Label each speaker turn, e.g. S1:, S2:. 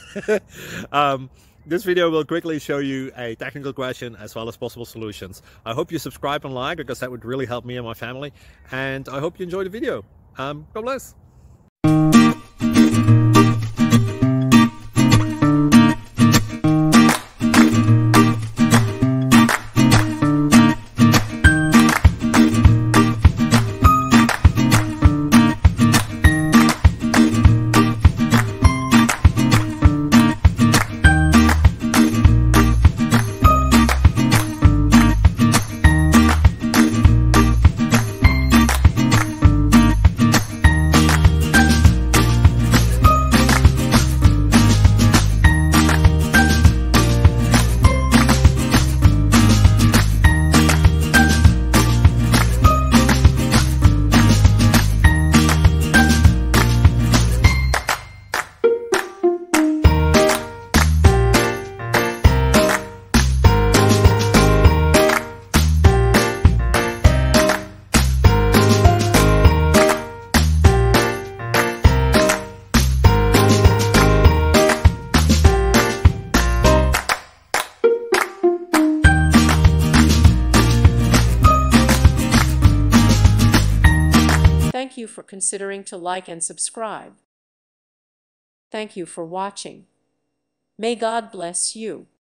S1: This video will quickly show you a technical question as well as possible solutions. I hope you subscribe and like, because that would really help me and my family. And I hope you enjoy the video. God bless.
S2: Thank you for considering to like and subscribe. Thank you for watching. May God bless you.